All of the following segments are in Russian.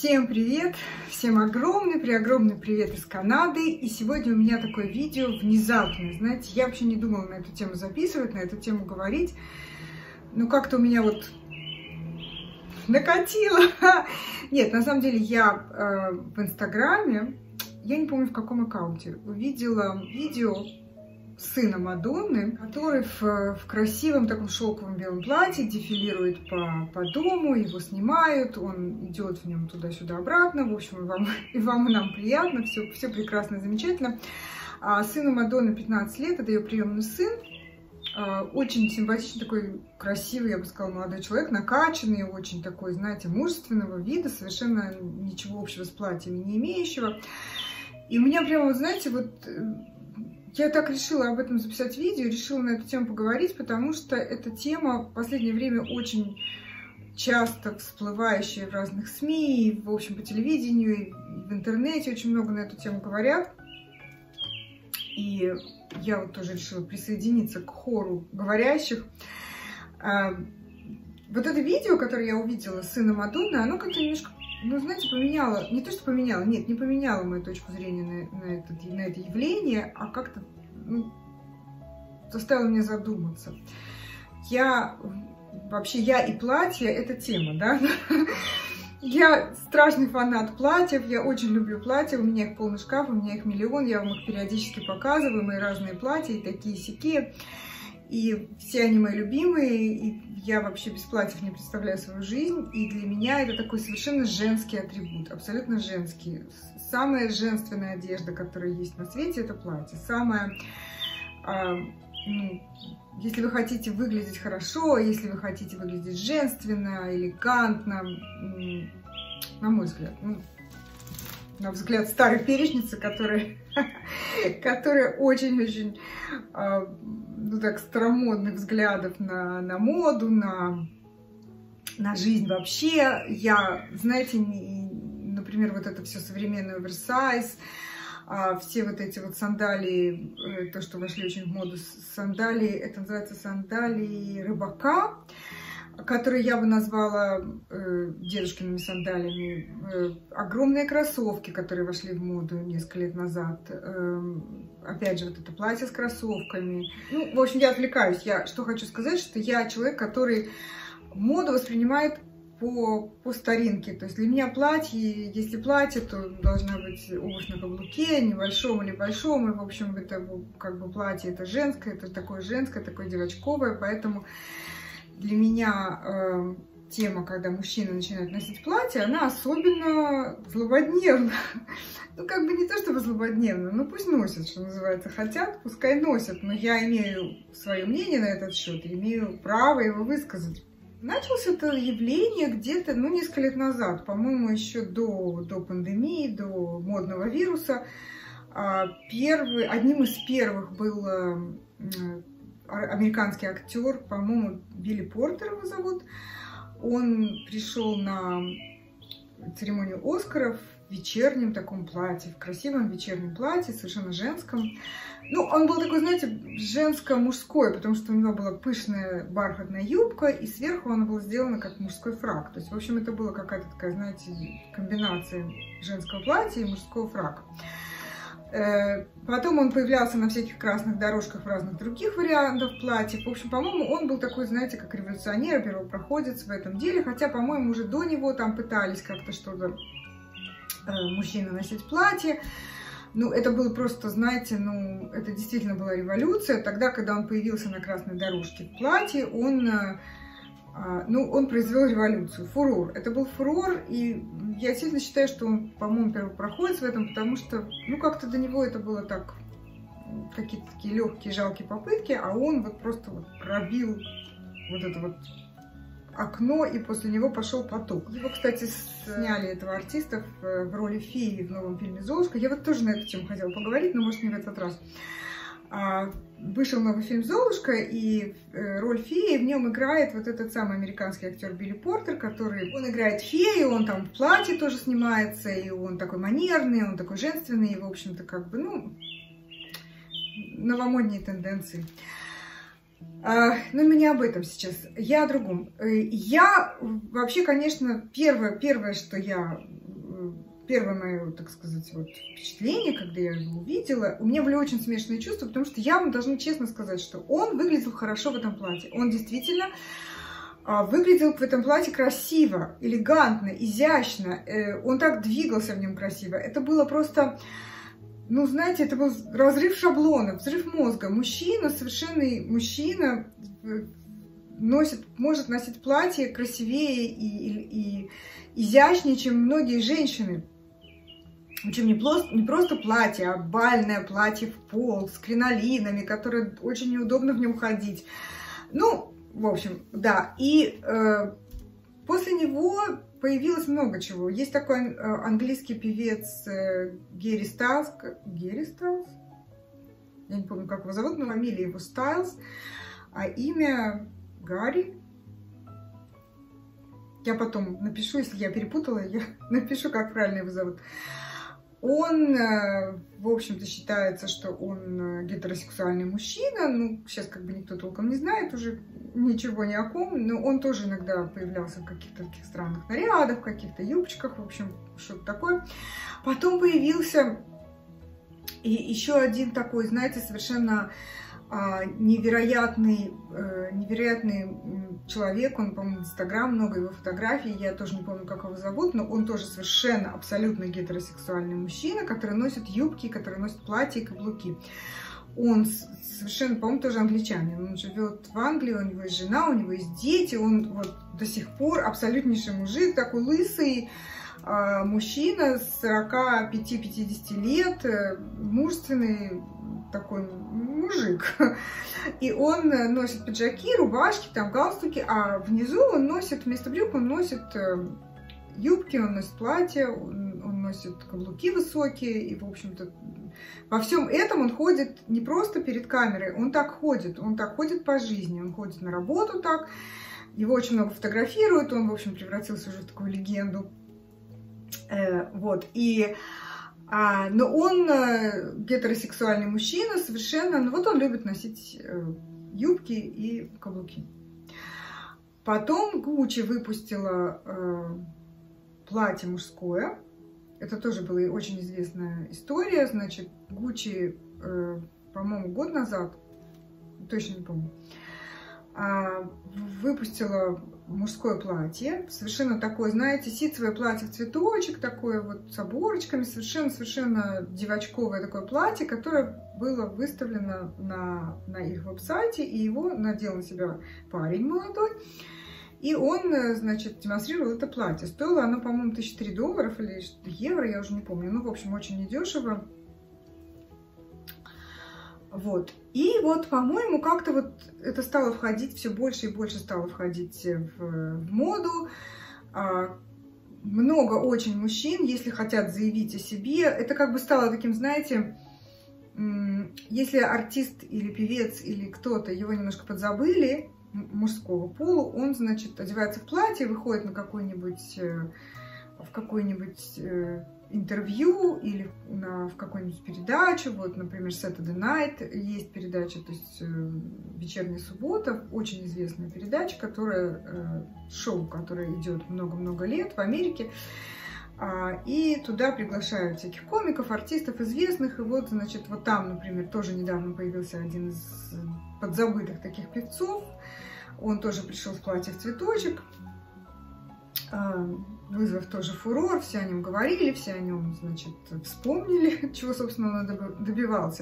Всем привет! Всем огромный привет из Канады. И сегодня у меня такое видео внезапное. Знаете, я вообще не думала на эту тему записывать, на эту тему говорить. Но как-то у меня вот накатило. Нет, на самом деле я в Инстаграме, я не помню в каком аккаунте, увидела видео сына Мадонны, который в красивом таком шелковом белом платье дефилирует по дому, его снимают, он идет в нем туда-сюда обратно, в общем, и вам, и нам приятно, все прекрасно, замечательно. А сыну Мадонны 15 лет, это ее приемный сын, очень симпатичный, такой красивый, я бы сказала, молодой человек, накачанный, очень такой, знаете, мужественного вида, совершенно ничего общего с платьями не имеющего. И у меня прямо, вот, знаете, вот... Я так решила об этом записать видео, решила на эту тему поговорить, потому что эта тема в последнее время очень часто всплывающая в разных СМИ, и, в общем, по телевидению, и в интернете очень много на эту тему говорят. И я вот тоже решила присоединиться к хору говорящих. Вот это видео, которое я увидела сына Мадонны, оно как-то немножко, ну, знаете, поменяло, не то, что поменяло, нет, не поменяло мою точку зрения на это явление, а как-то, ну, заставило меня задуматься. Я и платье — это тема, да? Я страшный фанат платьев, я очень люблю платья, у меня их полный шкаф, у меня их миллион, я вам их периодически показываю, мои разные платья, и такие-сякие. И все они мои любимые, и я вообще без платьев не представляю свою жизнь. И для меня это такой совершенно женский атрибут, абсолютно женский. Самая женственная одежда, которая есть на свете, это платье. Самая, если вы хотите выглядеть хорошо, если вы хотите выглядеть женственно, элегантно, на мой взгляд, на взгляд старой перечницы, которая очень-очень, ну так, старомодных взглядов на моду, на жизнь вообще. Я, знаете, например, вот это все современное оверсайз, все вот эти вот сандалии, то, что вошли очень в моду, сандалии, это называется сандалии рыбака, которые я бы назвала дедушкиными сандалиями, огромные кроссовки, которые вошли в моду несколько лет назад, опять же, вот это платье с кроссовками. Ну, в общем, я отвлекаюсь. Я что хочу сказать, что я человек, который моду воспринимает по старинке. То есть для меня платье, если платье, то должна быть обувь на каблуке, небольшом или большом. И, в общем, это как бы платье, это женское, это такое женское, такое девочковое, поэтому... Для меня тема, когда мужчины начинают носить платье, она особенно злободневна. Ну, как бы не то чтобы злободневна, но пусть носят, что называется, хотят, пускай носят. Но я имею свое мнение на этот счет, имею право его высказать. Началось это явление где-то, ну, несколько лет назад, по-моему, еще до пандемии, до модного вируса. Одним из первых был... американский актер, по-моему, Билли Портер его зовут. Он пришел на церемонию Оскаров в вечернем таком платье, в красивом вечернем платье, совершенно женском. Ну, он был такой, знаете, женско-мужской, потому что у него была пышная бархатная юбка, и сверху она была сделана как мужской фрак. То есть, в общем, это была какая-то такая, знаете, комбинация женского платья и мужского фрака. Потом он появлялся на всяких красных дорожках в разных других вариантах платьев. В общем, по-моему, он был такой, знаете, как революционер, первопроходец в этом деле. Хотя, по-моему, уже до него там пытались как-то что-то мужчины носить платье. Ну, это было просто, знаете, ну, это действительно была революция. Тогда, когда он появился на красной дорожке в платье, он произвел революцию, фурор. Это был фурор, и я сильно считаю, что он, по-моему, первопроходец в этом, потому что, ну, как-то до него это было так, какие-то такие легкие, жалкие попытки, а он вот просто вот пробил вот это вот окно, и после него пошел поток. Его, кстати, сняли, этого артиста, в роли феи в новом фильме «Золушка». Я вот тоже на эту тему хотела поговорить, но, может, не в этот раз. Вышел новый фильм «Золушка», и роль феи в нем играет вот этот самый американский актер Билли Портер, он играет фею, он там в платье тоже снимается, и он такой манерный, он такой женственный, и, в общем-то, как бы, ну, новомодние тенденции. Но мы не об этом сейчас, я о другом. Я вообще, конечно, первое, что я первое мое, так сказать, вот впечатление, когда я его увидела, у меня были очень смешанные чувства, потому что я вам должна честно сказать, что он выглядел хорошо в этом платье. Он действительно выглядел в этом платье красиво, элегантно, изящно. Он так двигался в нем красиво. Это было просто... Ну, знаете, это был разрыв шаблона, взрыв мозга. Мужчина, совершенный мужчина, может носить платье красивее и изящнее, чем многие женщины. Причем не просто платье, а бальное платье в пол с кринолинами, которое очень неудобно в нем ходить. Ну, в общем, да. И после него появилось много чего. Есть такой английский певец Гэри Стайлз. Гэри Стайлз? Я не помню, как его зовут, но фамилия его Стайлз. А имя Гарри. Я потом напишу, если я перепутала, я напишу, как правильно его зовут. Он, в общем-то, считается, что он гетеросексуальный мужчина. Ну, сейчас как бы никто толком не знает уже ничего ни о ком. Но он тоже иногда появлялся в каких-то таких странных нарядах, в каких-то юбочках, в общем, что-то такое. Потом появился и еще один такой, знаете, совершенно невероятный человек. Он, по-моему, в Инстаграм, много его фотографий, я тоже не помню, как его зовут, но он тоже совершенно, абсолютно гетеросексуальный мужчина, который носит юбки, который носит платья и каблуки. Он совершенно, по-моему, тоже англичанин. Он живет в Англии, у него есть жена, у него есть дети, он вот до сих пор абсолютнейший мужик, такой лысый, мужчина 45-50 лет, мужественный такой мужик. И он носит пиджаки, рубашки, там галстуки, а внизу он носит, вместо брюк он носит юбки, он носит платья, он носит каблуки высокие, и, в общем-то, во всем этом он ходит не просто перед камерой, он так ходит по жизни, он ходит на работу так, его очень много фотографируют, он, в общем, превратился уже в такую легенду. Вот, но он гетеросексуальный мужчина совершенно, ну вот он любит носить юбки и каблуки. Потом Гуччи выпустила платье мужское. Это тоже была очень известная история. Значит, Гуччи, по-моему, год назад, точно не помню, выпустила мужское платье, совершенно такое, знаете, ситцевое платье в цветочек, такое вот с оборочками, совершенно девочковое такое платье, которое было выставлено на их веб-сайте, и его надел на себя парень молодой, и он, значит, демонстрировал это платье. Стоило оно, по-моему, $1003 или евро, я уже не помню, ну, в общем, очень недешево. Вот. И вот, по-моему, как-то вот это стало входить, все больше и больше стало входить в моду. Много очень мужчин, если хотят заявить о себе, это как бы стало таким, знаете, если артист или певец или кто-то, его немножко подзабыли, мужского пола, он, значит, одевается в платье, выходит на какой-нибудь интервью или в какую-нибудь передачу, вот, например, Saturday Night есть передача, то есть вечерняя суббота, очень известная передача, шоу, которое идет много-много лет в Америке, и туда приглашают всяких комиков, артистов известных, и вот, значит, вот там, например, тоже недавно появился один из подзабытых таких певцов, он тоже пришел в платье в цветочек, вызвав тоже фурор, все о нем говорили, все о нем, значит, вспомнили, чего, собственно, он добивался.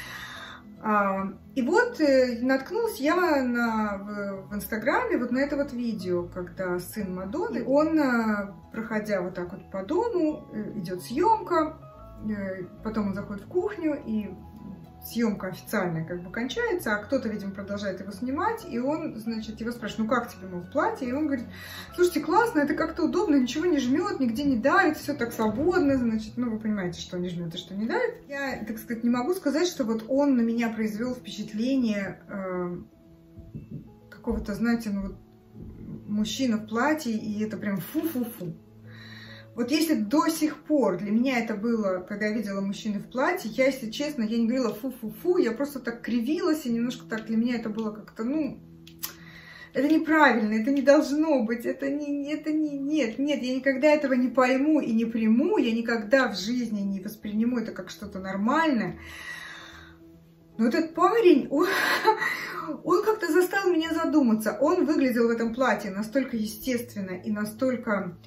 И вот наткнулась я в Инстаграме вот на это вот видео, когда сын Мадонны, он, проходя вот так вот по дому, идет съемка, потом он заходит в кухню, и съемка официальная как бы кончается, а кто-то, видимо, продолжает его снимать, и он, значит, его спрашивает, ну как тебе, мол, в платье? И он говорит, слушайте, классно, это как-то удобно, ничего не жмет, нигде не давит, все так свободно, значит, ну вы понимаете, что не жмет и что не давит. Я, так сказать, не могу сказать, что вот он на меня произвел впечатление какого-то, знаете, ну вот мужчина в платье, и это прям фу-фу-фу. Вот если до сих пор для меня это было, когда я видела мужчину в платье, я, если честно, я не говорила фу-фу-фу, я просто так кривилась, и немножко так для меня это было как-то, ну, это неправильно, это не должно быть, нет, я никогда этого не пойму и не приму, я никогда в жизни не восприму это как что-то нормальное. Но этот парень, он как-то заставил меня задуматься. Он выглядел в этом платье настолько естественно и настолько,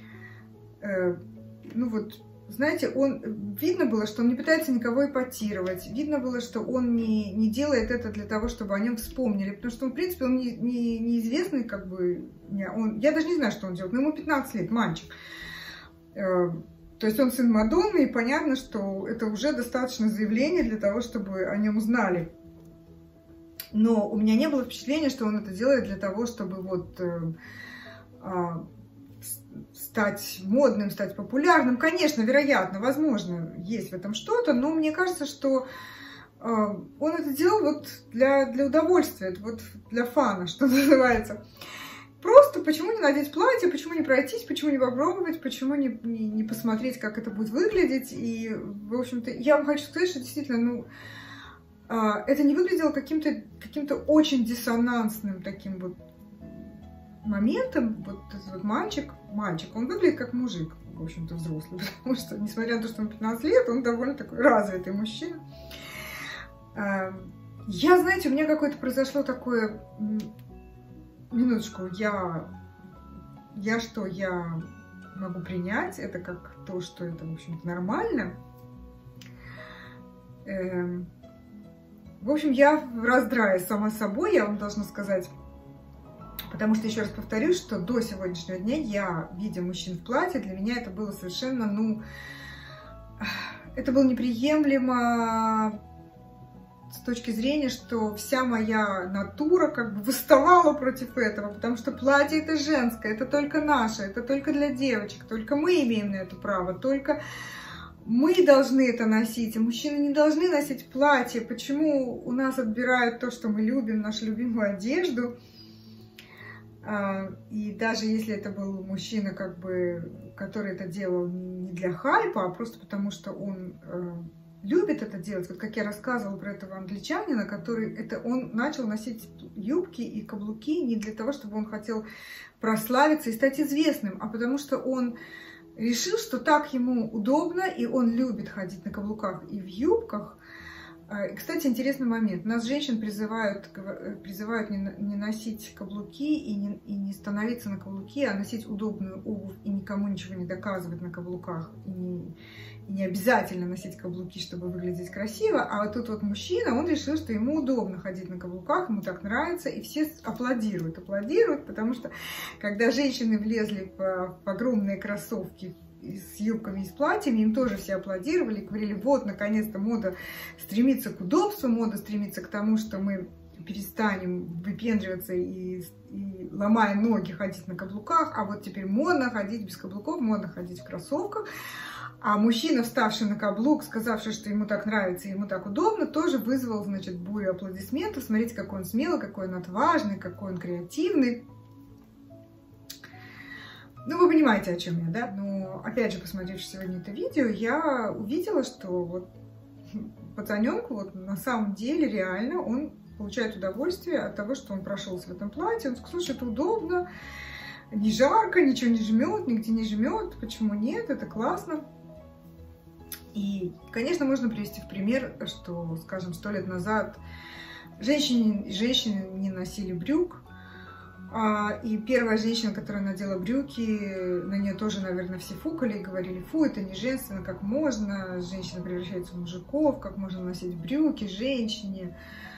ну вот, знаете, видно было, что он не пытается никого эпатировать. Видно было, что он не делает это для того, чтобы о нем вспомнили. Потому что, в принципе, он неизвестный, как бы, я даже не знаю, что он делает, но ему 15 лет, мальчик. То есть он сын Мадонны, и понятно, что это уже достаточно заявление для того, чтобы о нем узнали. Но у меня не было впечатления, что он это делает для того, чтобы вот стать модным, стать популярным. Конечно, вероятно, возможно, есть в этом что-то, но мне кажется, что он это делал вот для удовольствия, вот для фана, что называется. Просто почему не надеть платье, почему не пройтись, почему не попробовать, почему не посмотреть, как это будет выглядеть. И, в общем-то, я вам хочу сказать, что действительно, ну, это не выглядело каким-то очень диссонансным таким вот моментом. Вот этот вот мальчик, он выглядит как мужик, в общем-то, взрослый, потому что, несмотря на то, что ему 15 лет, он довольно такой развитый мужчина. Знаете, у меня какое-то произошло такое... Минуточку, я могу принять это как то, что это, в общем-то, нормально. В общем, я в раздрае сама собой, я вам должна сказать, потому что, еще раз повторюсь, что до сегодняшнего дня я, видя мужчин в платье, для меня это было совершенно, ну, это было неприемлемо с точки зрения, что вся моя натура как бы восставала против этого, потому что платье это женское, это только наше, это только для девочек, только мы имеем на это право, только мы должны это носить, а мужчины не должны носить платье. Почему у нас отбирают то, что мы любим, нашу любимую одежду? И даже если это был мужчина, как бы, который это делал не для хайпа, а просто потому, что он любит это делать. Вот как я рассказывала про этого англичанина, он начал носить юбки и каблуки не для того, чтобы он хотел прославиться и стать известным, а потому что он решил, что так ему удобно, и он любит ходить на каблуках и в юбках. И, кстати, интересный момент. Нас, женщин, призывают не носить каблуки и не становиться на каблуки, а носить удобную обувь и никому ничего не доказывать на каблуках. И не обязательно носить каблуки, чтобы выглядеть красиво. А вот тут вот мужчина, он решил, что ему удобно ходить на каблуках, ему так нравится, и все аплодируют, потому что когда женщины влезли в огромные кроссовки с юбками и с платьями, им тоже все аплодировали, говорили, вот, наконец-то мода стремится к удобству, мода стремится к тому, что мы перестанем выпендриваться и ломая ноги ходить на каблуках, а вот теперь модно ходить без каблуков, модно ходить в кроссовках. А мужчина, вставший на каблук, сказавший, что ему так нравится, ему так удобно, тоже вызвал, значит, бурю аплодисментов. Смотрите, какой он смелый, какой он отважный, какой он креативный. Ну, вы понимаете, о чем я, да? Но, опять же, посмотрев сегодня это видео, я увидела, что вот пацаненку вот на самом деле реально он получает удовольствие от того, что он прошелся в этом платье. Он сказал, слушай, это удобно, не жарко, ничего не жмет, нигде не жмет. Почему нет? Это классно. И, конечно, можно привести в пример, что, скажем, 100 лет назад женщины не носили брюк. И первая женщина, которая надела брюки, на нее тоже, наверное, все фукали и говорили, фу, это не женственно, как можно, женщина превращается в мужиков, как можно носить брюки женщине.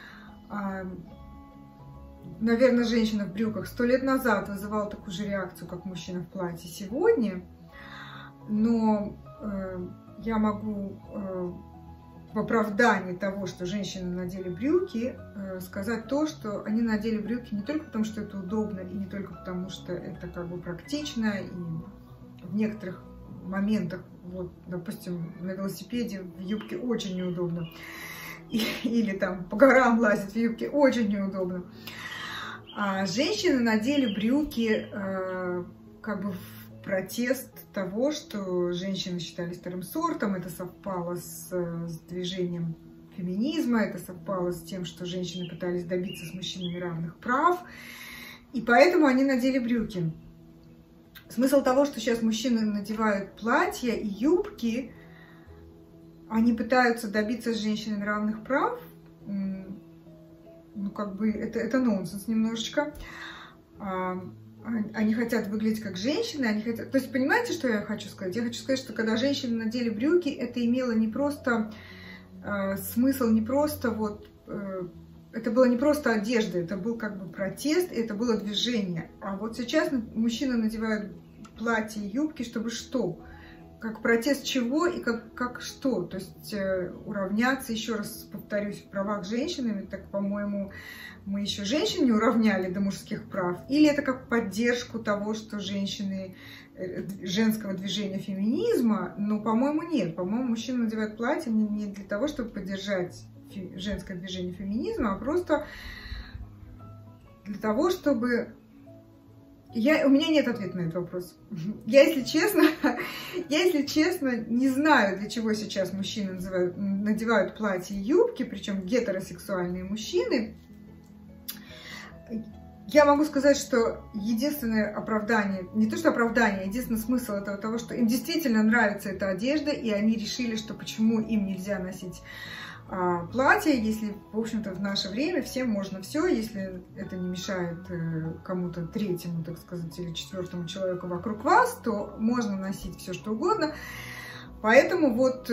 Наверное, женщина в брюках 100 лет назад вызывала такую же реакцию, как мужчина в платье сегодня. Но я могу в оправдании того, что женщины надели брюки, сказать то, что они надели брюки не только потому, что это удобно, и не только потому, что это как бы практично, и в некоторых моментах, вот, допустим, на велосипеде в юбке очень неудобно, или там по горам лазить в юбке очень неудобно. А женщины надели брюки как бы в протест того, что женщины считались вторым сортом. Это совпало с движением феминизма, это совпало с тем, что женщины пытались добиться с мужчинами равных прав. И поэтому они надели брюки. Смысл того, что сейчас мужчины надевают платья и юбки, они пытаются добиться с женщинами равных прав. Ну, как бы, это нонсенс немножечко. Они хотят выглядеть как женщины, они хотят... То есть, понимаете, что я хочу сказать? Я хочу сказать, что когда женщины надели брюки, это имело не просто смысл, не просто вот... Это было не просто одежда, это был как бы протест, это было движение. А вот сейчас мужчины надевают платья и юбки, чтобы что? Как протест чего и как что? То есть уравняться, еще раз повторюсь, в правах женщин, так, по-моему, мы еще женщин не уравняли до мужских прав, или это как поддержку того, что женщины, женского движения феминизма, но, по-моему, нет. По-моему, мужчины надевают платье не для того, чтобы поддержать женское движение феминизма, а просто для того, чтобы... У меня нет ответа на этот вопрос. Я, если честно, не знаю, для чего сейчас мужчины надевают платья и юбки, причем гетеросексуальные мужчины. Я могу сказать, что единственное оправдание, не то что оправдание, а единственный смысл этого того, что им действительно нравится эта одежда, и они решили, что почему им нельзя носить платье, если, в общем-то, в наше время всем можно все, если это не мешает кому-то третьему, так сказать, или четвертому человеку вокруг вас, то можно носить все, что угодно. Поэтому вот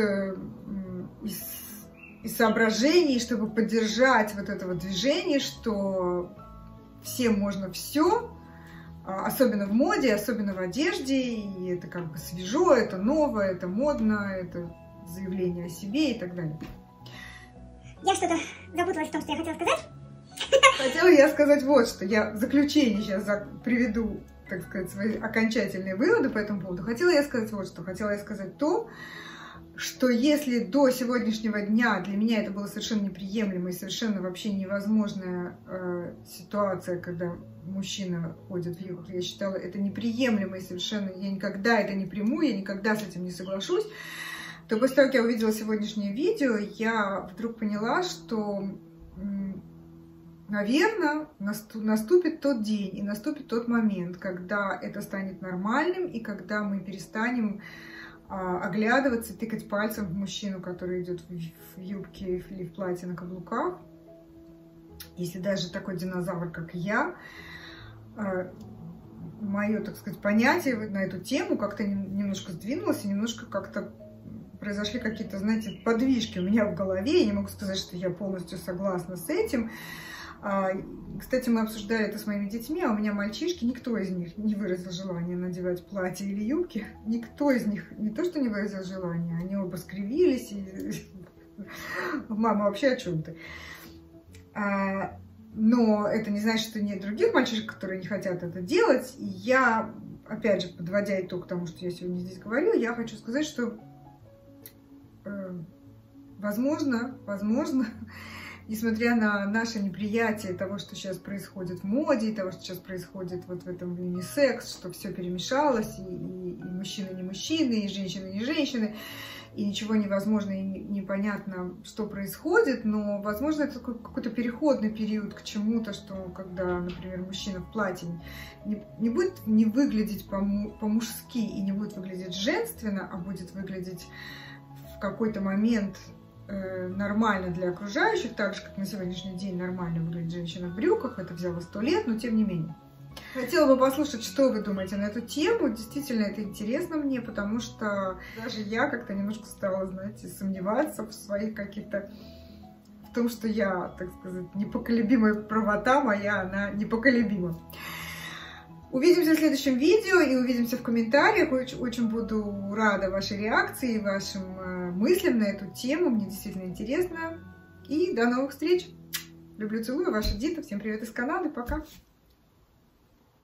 из соображений, чтобы поддержать вот это вот движение, что всем можно все, особенно в моде, особенно в одежде, и это как бы свежо, это новое, это модно, это заявление о себе и так далее. Я что-то запуталась в том, что я хотела сказать. Хотела я сказать вот что. Я в заключение сейчас приведу, так сказать, свои окончательные выводы по этому поводу. Хотела я сказать вот что. Хотела я сказать то, что если до сегодняшнего дня для меня это было совершенно неприемлемо и совершенно вообще невозможная ситуация, когда мужчина ходит в юбках, я считала это неприемлемо и совершенно я никогда это не приму, я никогда с этим не соглашусь, то после того, как я увидела сегодняшнее видео, я вдруг поняла, что, наверное, наступит тот день и наступит тот момент, когда это станет нормальным и когда мы перестанем оглядываться, тыкать пальцем в мужчину, который идет в юбке или в платье на каблуках. Если даже такой динозавр, как я, мое, так сказать, понятие на эту тему как-то немножко сдвинулось и немножко как-то произошли какие-то, знаете, подвижки у меня в голове. Я не могу сказать, что я полностью согласна с этим. Кстати, мы обсуждали это с моими детьми, а у меня мальчишки, никто из них не выразил желания надевать платье или юбки. Никто из них не то, что не выразил желания, они оба скривились. И... Мама, вообще о чем ты? Но это не значит, что нет других мальчишек, которые не хотят это делать. И я, опять же, подводя итог тому, что я сегодня здесь говорю, я хочу сказать, что возможно, несмотря на наше неприятие того, что сейчас происходит в моде, того, что сейчас происходит вот в этом юнисекс, что все перемешалось, и мужчины не мужчины, и женщины не женщины, и ничего невозможно и непонятно, что происходит, но, возможно, это какой-то переходный период к чему-то, что когда, например, мужчина в платье не будет не выглядеть по-мужски и не будет выглядеть женственно, а будет выглядеть в какой-то момент нормально для окружающих, так же, как на сегодняшний день нормально выглядит женщина в брюках, это взяло 100 лет, но тем не менее. Хотела бы послушать, что вы думаете на эту тему, действительно это интересно мне, потому что даже я как-то немножко стала, знаете, сомневаться в своих каких-то, в том, что я, так сказать, непоколебимая правота моя, она непоколебима. Увидимся в следующем видео и увидимся в комментариях. Очень буду рада вашей реакции и вашим мыслям на эту тему. Мне действительно интересно. И до новых встреч. Люблю, целую. Ваша Дита. Всем привет из Канады. Пока.